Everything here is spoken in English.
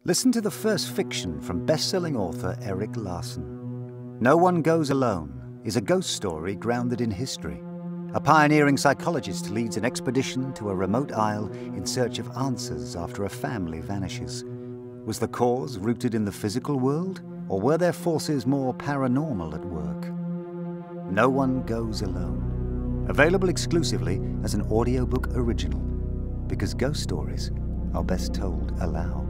Listen to the first fiction from best-selling author Erik Larson. No One Goes Alone is a ghost story grounded in history. A pioneering psychologist leads an expedition to a remote isle in search of answers after a family vanishes. Was the cause rooted in the physical world, or were there forces more paranormal at work? No One Goes Alone. Available exclusively as an audiobook original, because ghost stories are best told aloud.